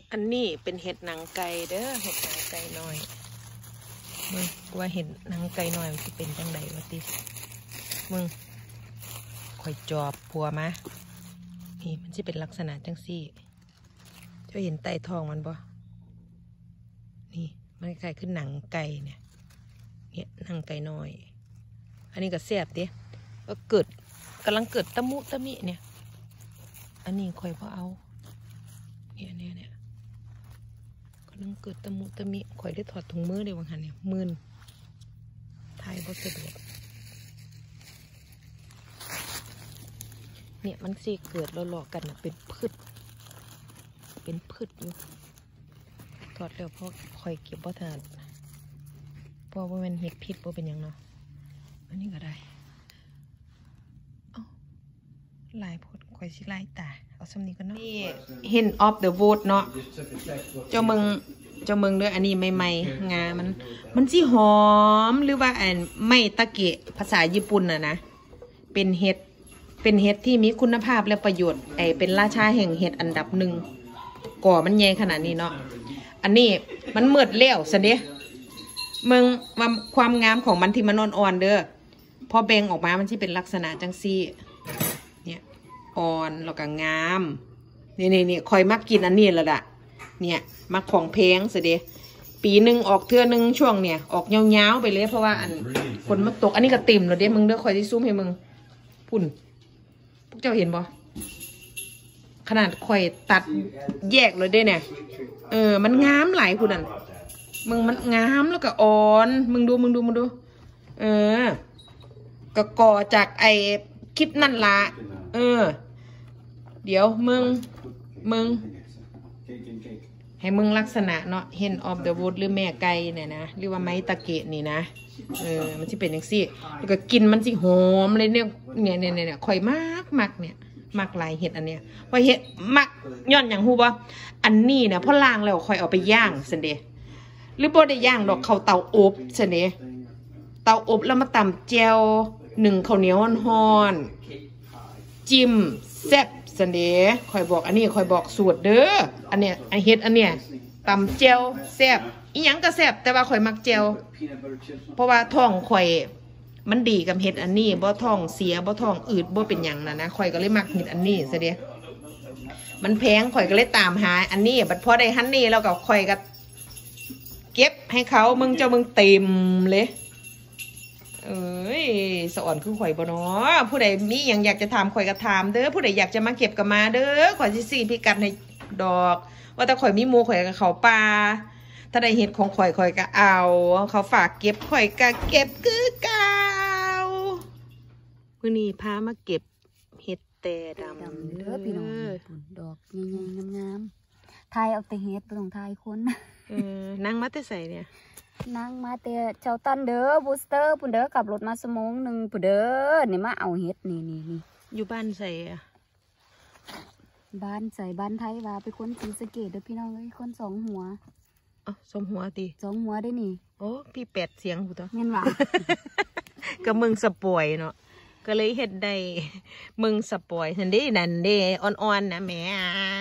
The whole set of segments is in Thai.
อันนี้เป็นเห็ดหนังไก่เด้อเห็ดหนังไก่น้อยมึงว่าเห็ดหนังไก่น้อยมันจะเป็นจังไดวะติมึงข่อยจอบผัวมานี่มันจะเป็นลักษณะจังซี่เจ้าเห็นไตทองมันบ่นี่มันคล้ายขึ้นหนังไก่เนี่ยหนังไก่น้อยอันนี้ก็แซ่บดิก็กำลังเกิดตะมุตะมิเนี่ยอันนี้ข่อยพอเอาเนี่ยกำลังเกิดตะมุตะมิข่อยได้ถอดถุงมือเลยวังหันเนี่ยมืนไทยบ่สะดวกเนี่ยมันสิเกิดเราหลอกกันนะเป็นพืชอยู่ถอดแล้วเพราะข่อยเก็บบ่ทันเพราะว่ามันเห็ดพิษบ่เป็นอย่างเนาะอันนี้ก็ได้ลายพดข่อยสิลายตาเอาสำนีกันเนาะนี่ Hint of the Wood เนาะเจ้าเมืองด้วยอันนี้ใหม่ๆงามันสิหอมหรือว่าไม่ตะเกะภาษาญี่ปุ่นนะเป็นเห็ดที่มีคุณภาพและประโยชน์เป็นราชาแห่งเห็ดอันดับหนึ่งก่อมันใหญ่ขนาดนี้เนาะอันนี้มันมืดเลี้ยวซะเด้เมืองความงามของมันที่มันอ่อนๆเด้อพอแบ่งออกมามันที่เป็นลักษณะจังซี่เนี่ยอ่อนแล้วก็งามนี่คอยมักกินอันนี้แล้วล่ะเนี่ยมักของแพงซะเด้ปีหนึ่งออกเทื่อนึงช่วงเนี่ยออกยาวๆไปเลยเพราะว่าฝนมันตกอันนี้ก็เต็มแล้วเด้มึงเด้อคอยที่ซูมให้มึงพุ่นพวกเจ้าเห็นบ่ขนาดคอยตัดแยกเลยได้เนี่ยมันงามหลายคุณนั่นมึงมันงามแล้วก็อ่อนมึงดูก็ก่อจากคลิปนั่นละเดี๋ยวมึงให้มึงลักษณะเนาะ Hen of the Wood หรือแม่ไก่เนี่ยนะหรือว่าไม้ตะเกะนี่นะมันจะเป็นอย่างซี่แล้วก็กินมันสิหอมเลยเนี่ยข่อยมักเนี่ยมักหลายเห็ดอันเนี้ยพอเห็ดมักย้อนอย่างฮู้บ่อันนี้เนี่ยพอล้างแล้วข่อยเอาไปย่างซั่นเด้หรือบ่ได้ย่างดอกเข้าเตาอบซั่นเด้เตาอบแล้วมาตำแจ่วนึ่งข้าวเหนียวฮ้อนๆจิ้มแซ่บซั่นเด้ข่อยบอกอันนี้ข่อยบอกสูตรเด้ออันเนี้ยเห็ดอันเนี้ยตำแจ่วแซ่บอีหยังก็แซ่บแต่ว่าข่อยมักแจ่วเพราะว่าท้องข่อยมันดีกับเห็ดอันนี้บ่ท้องเสียบ่ท้องอืดบ่เป็นหยังนะข่อยก็เลยมักเห็ดอันนี้ซะเด้มันแพงข่อยก็เลยตามหาอันนี้บัดพอได้หันนี่แล้วก็ข่อยก็เก็บให้เขามึงเต็มเลยสอนคือข่อยบ่เนาะผู้ใดมีหยังอยากจะถามข่อยก็ถามเด้อผู้ใดอยากจะมาเก็บก็มาเด้อข่อยสิพิกัดให้ดอกว่าแต่ข่อยมีหมู่ข่อยก็เข้าป่าถ้าได้เห็ดของข่อยก็เอาเขาฝากเก็บข่อยก็เก็บคือเก่ามื้อนี้พามาเก็บเห็ดแต่ดำเด้อพี่น้องดอกใหญ่ๆงามๆทายเอาแต่เห็ดบ่ต้องทายคนนั่งมาแต่ใส่เนี่ยนั่งมาแต่เจ้าตันเด้อบูสเตอร์ปุ่นเด้อขับรถมา1 ชั่วโมงปุ่นเด้อนี่มาเอาเห็ดนี่อยู่บ้านใส่บ้านไทยว่าไปคนศรีสะเกษเด้อพี่น้องเอ้ยคน2 หัวสมหัวตี 2 หัวได้นี่โอ้พี่8 เสียงหูตัวเงี้ยว่าก็มึงสปอยเนาะก็เลยเห็ดได้มึงสปอยนั่นดิอ่อนๆนะแม่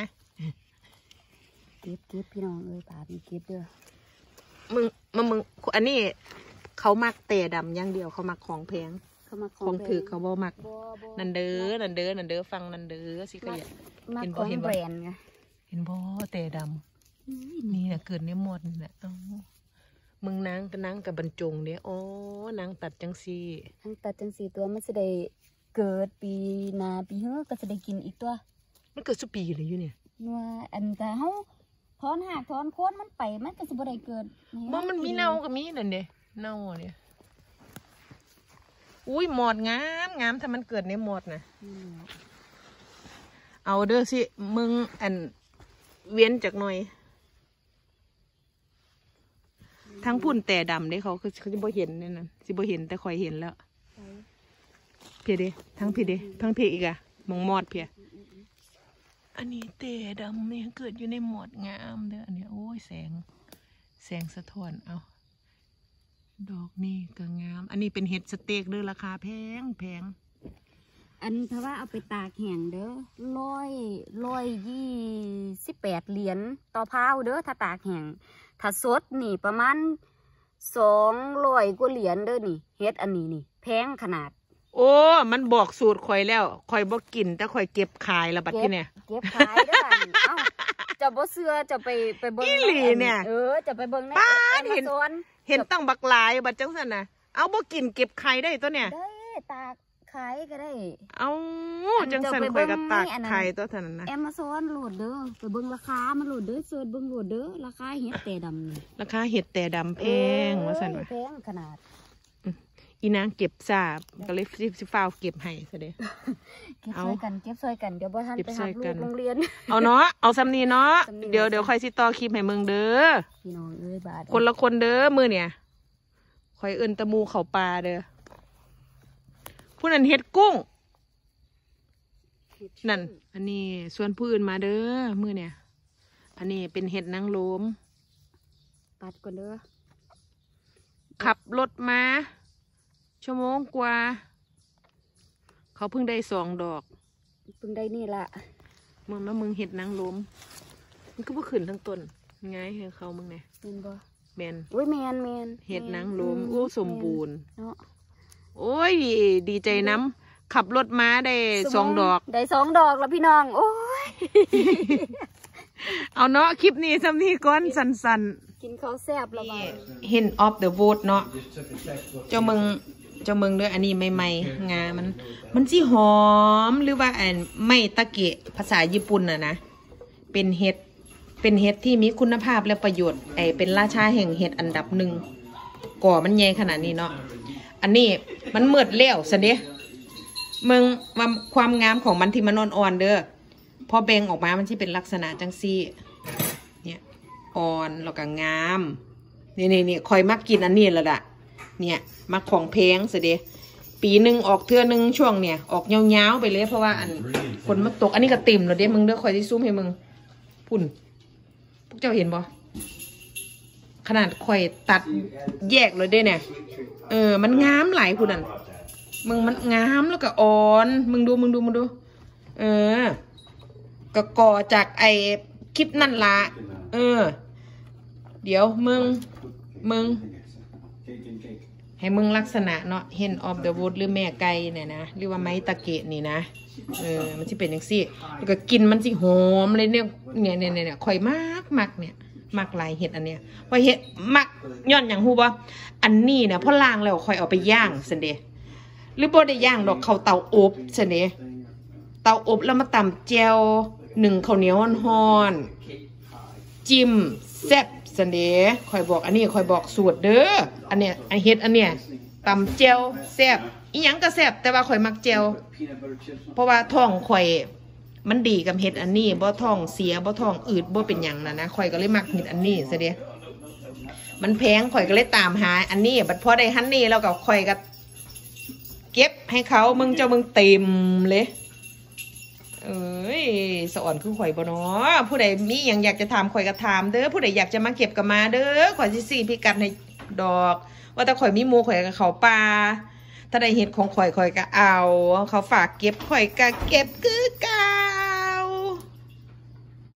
เก็บพี่น้องเอ้ยป่ามีเก็บเด้อมึงอันนี้เขามักแต่ดำอย่างเดียวเขามักของแพงของถือเขาบ่มักนันเด้อฟังนันเด้อสิก็เห็นบ่เห็นบ่แต่ดำนี่นะเกิดเนี่ยหมดนี่แหละมึงนางกับบรรจงเนี่ยนางตัดจังสีตัวมันจะได้เกิดปีนาปีเฮ้อก็จะได้กินอีกตัวมันเกิดสุปีเลยอยู่เนี่ยว่าอันแต่เขาถอนหักถอนโคนมันไปมันก็จะบ่ได้เกิดว่ามันมีเน่ากับมีนั่นเด้เน่าเนี่ยอุ้ยหมดงามถ้ามันเกิดเนี่ยหมดนะเอาเด้อสิมึงเวียนจากหน่อยทั้งพุ่นแต่ดำเนี่ยเขาจะบ่เห็นเนี่ยนะสิบ่เห็นแต่คอยเห็นแล้วเพียเด้ทั้งเพียอีกอะมองมอดเพียอันนี้แต่ดำเนี่ยเกิดอยู่ในหมดงามเด้ออันนี้โอ้ยแสงสะท้อนเอาดอกนี่ก็งามอันนี้เป็นเห็ดสเต็กเด้อราคาแพงอันถ้าว่าเอาไปตากแห้งเด้อ128 เหรียญต่อพาวเด้อถ้าตากแห้งถ้าสดนี่ประมาณ200 กว่าเหรียญเด้อนี่เฮ็ดอันนี้นี่แพงขนาดโอ้มันบอกสูตรข่อยแล้วข่อยบ่กินแต่ข่อยเก็บขายแล้วบัดนี้เนี่ยเก็บขายเด้อเอ้าจะบ่เชื่อจะไปเบิ่งเนี่ยจะไปเบิ่งในเห็นตั้งบักหลายบัดจังซั่นน่ะเอาบ่กินเก็บขายได้ตัวเนี่ยได้ตากขายก็ได้เอาจังซั่นข่อยก็ตากขายตัวเท่านั้นนะ Amazon โหลดเด้อไปเบิ่งราคามันโหลดเด้อเสิร์ชเบิ่งโหลดเด้อราคาเห็ดแต่ดำนี่ราคาเห็ดแต่ดำแพงว่าซั่นว่าแพงขนาดอีนางเก็บซาบก็เลยสิฟ้าวเก็บให้ซะเด้เก็บช่วยกันเดี๋ยวบ่ทันไปหาลูกโรงเรียนเอาเนาะเอาซ้ำนี้เนาะเดี๋ยวค่อยสิต่อคลิปให้มึงเด้อพี่น้องเอ้ยบาดคนละคนเด้อมื้อเนี่ยค่อยเอิ้นตะมูเข้าปลาเด้อผู้นั้นเฮ็ดกุ้งนั่นอันนี้ส่วนผู้อื่นมาเด้อมื้อเนี่ยอันนี้เป็นเห็ดนางรมปัดก่อนเด้อขับรถมาชั่วโมงกว่าเขาเพิ่งได้2 ดอกเพิ่งได้นี่ละมึงเห็ดนางรมมันก็บ่ขึ้นทั้งต้นไงให้เขามึงเนี่ยเป็นบ่แมนอุ้ยแมนเห็ดนางรมโอ้สมบูรณ์โอ้ยดีใจน้ำขับรถมาได้2 ดอกได้2 ดอกแล้วพี่น้องโอ้ยเอาเนาะคลิปนี้ซ้ำนี้ก่อนสั้นๆกินข้าวแซ่บแล้วบ่เห็นออฟเดอะโวตเนาะเจ้าเมืองด้วยอันนี้ใหม่ๆงามันสิหอมหรือว่าอันไม่ตะเกะภาษาญี่ปุ่นนะเป็นเห็ดที่มีคุณภาพและประโยชน์เป็นราชาแห่งเห็ดอันดับ1ก่อมันใหญ่ขนาดนี้เนาะอันนี้มันมืดเลี้ยวซะเด้มึงความงามของมันที่มันอ่อนๆเด้อพอแบ่งออกมามันที่เป็นลักษณะจังซี่เนี่ยอ่อนแล้วก็งามนี่คอยมักกินอันนี้แล้วล่ะเนี่ยมักของแพงซะเด้ปีนึงออกเทื่อนึงช่วงเนี่ยออกยาวๆไปเลยเพราะว่าอันฝนมันตกอันนี้ก็ติ่มแล้วเด้มึงเด้อคอยที่ซูมให้มึงพุ่นพวกเจ้าเห็นบ่ขนาดคอยตัดแยกเลยเด้เนี่ยมันงามหลายพุ่นนั่นมึงมันงามแล้วก็อ่อนมึงดูก็ก่อจากคลิปนั่นละเดี๋ยวมึงให้มึงลักษณะเนาะเห็นออฟเดอะวูดหรือแม่ไก่เนี่ยนะหรือว่าไม้ตะเกะนี่นะมันจะเป็นอย่างซี่แล้วก็กินมันสิหอมเลยเนี่ยข่อยมากเนี่ยมักหลายเห็ดอันเนี้ยพอเห็ดมักย้อนอย่างฮู้บ่อันนี้เนี่ยพอล้างแล้วค่อยเอาไปย่างซั่นเด้หรือบ่ได้ย่างดอกเข้าเตาอบซั่นเด้เตาอบแล้วมาตำแจ่ว1ข้าวเหนียวฮ้อนๆจิ้มแซ่บซั่นเด้ค่อยบอกอันนี้ค่อยบอกสูตรเด้ออันเนี้ยเห็ดอันเนี้ยตำแจ่วแซ่บอีหยังก็แซ่บแต่ว่าข่อยมักแจ่วเพราะว่าท้องข่อยมันดีกับเห็ดอันนี้บ่ท้องเสียบ่ท้องอืดบ่เป็นหยังนะข่อยก็เลยมักเห็ดอันนี้ซะเด้มันแพงข่อยก็เลยตามหาอันนี้บัดพอได้หันนี่แล้วก็ข่อยก็เก็บให้เขามึงเต็มเลยสอนคือข่อยบ่เนาะผู้ใดมีหยังอยากจะถามข่อยก็ถามเด้อผู้ใดอยากจะมาเก็บก็มาเด้อข่อยสิพิกัดให้ดอกว่าแต่ข่อยมีหมู่ข่อยก็เข้าป่าถ้าได้เห็ดของข่อยก็เอาเขาฝากเก็บข่อยก็เก็บคือกัน